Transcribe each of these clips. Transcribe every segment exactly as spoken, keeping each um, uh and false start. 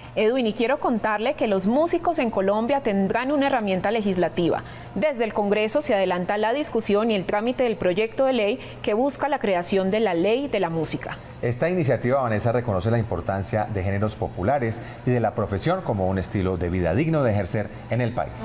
Edwin, y quiero contarle que los músicos en Colombia tendrán una herramienta legislativa. Desde el Congreso se adelanta la discusión y el trámite del proyecto de ley que busca la creación de la Ley de la Música. Esta iniciativa, Vanessa, reconoce la importancia de géneros populares y de la profesión como un estilo de vida digno de ejercer en el país.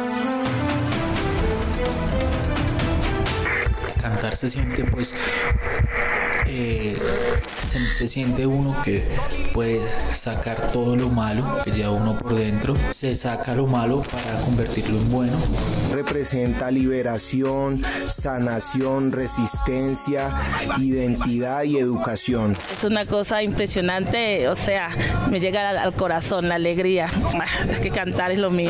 Cantar se siente pues... Eh, se, se siente uno que puede sacar todo lo malo que lleva uno por dentro, se saca lo malo para convertirlo en bueno. Representa liberación, sanación, resistencia, identidad y educación. Es una cosa impresionante, o sea, me llega al, al corazón la alegría. Es que cantar es lo mío.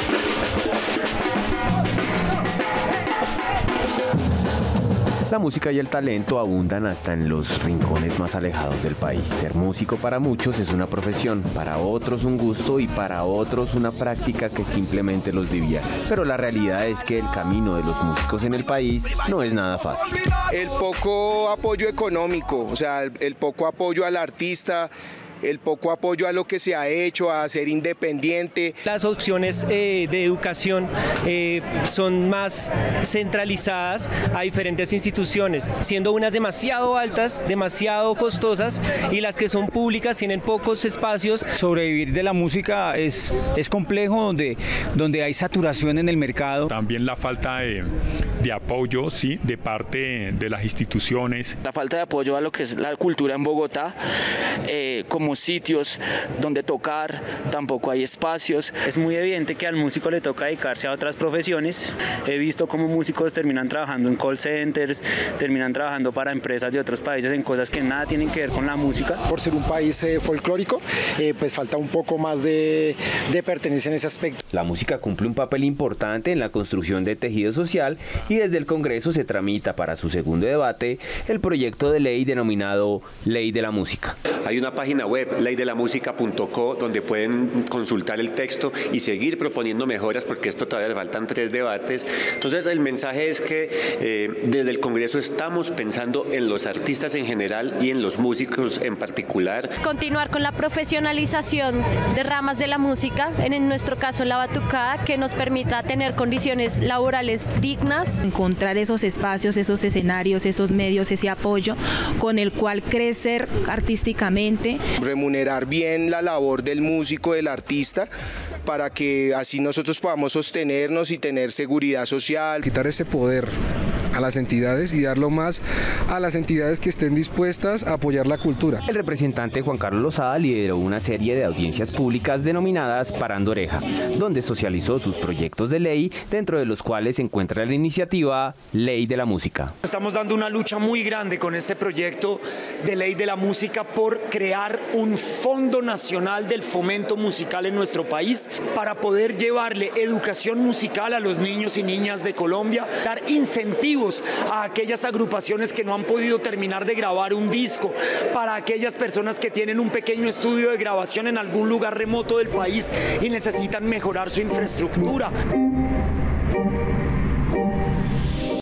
La música y el talento abundan hasta en los rincones más alejados del país. Ser músico para muchos es una profesión, para otros un gusto y para otros una práctica que simplemente los divierte. Pero la realidad es que el camino de los músicos en el país no es nada fácil. El poco apoyo económico, o sea, el, el poco apoyo al artista, el poco apoyo a lo que se ha hecho, a ser independiente. Las opciones eh, de educación eh, son más centralizadas a diferentes instituciones, siendo unas demasiado altas, demasiado costosas, y las que son públicas tienen pocos espacios. Sobrevivir de la música es, es complejo, donde, donde hay saturación en el mercado. También la falta de, de apoyo, sí, de parte de las instituciones. La falta de apoyo a lo que es la cultura en Bogotá, eh, como sitios donde tocar, tampoco hay espacios. Es muy evidente que al músico le toca dedicarse a otras profesiones. He visto cómo músicos terminan trabajando en call centers, terminan trabajando para empresas de otros países en cosas que nada tienen que ver con la música. Por ser un país eh, folclórico, eh, pues falta un poco más de, de pertenencia en ese aspecto. La música cumple un papel importante en la construcción de tejido social y desde el Congreso se tramita para su segundo debate el proyecto de ley denominado Ley de la Música. Hay una página web, ley de la música punto co, donde pueden consultar el texto y seguir proponiendo mejoras, porque esto todavía le faltan tres debates. Entonces el mensaje es que eh, desde el Congreso estamos pensando en los artistas en general y en los músicos en particular. Continuar con la profesionalización de ramas de la música, en nuestro caso la batucada, que nos permita tener condiciones laborales dignas. Encontrar esos espacios, esos escenarios, esos medios, ese apoyo con el cual crecer artísticamente. Remunerar bien la labor del músico, del artista, para que así nosotros podamos sostenernos y tener seguridad social. Quitar ese poder a las entidades y darlo más a las entidades que estén dispuestas a apoyar la cultura. El representante Juan Carlos Lozada lideró una serie de audiencias públicas denominadas Parando Oreja, donde socializó sus proyectos de ley, dentro de los cuales se encuentra la iniciativa Ley de la Música. Estamos dando una lucha muy grande con este proyecto de Ley de la Música por crear un Fondo Nacional del Fomento Musical en nuestro país para poder llevarle educación musical a los niños y niñas de Colombia, dar incentivos a aquellas agrupaciones que no han podido terminar de grabar un disco, para aquellas personas que tienen un pequeño estudio de grabación en algún lugar remoto del país y necesitan mejorar su infraestructura.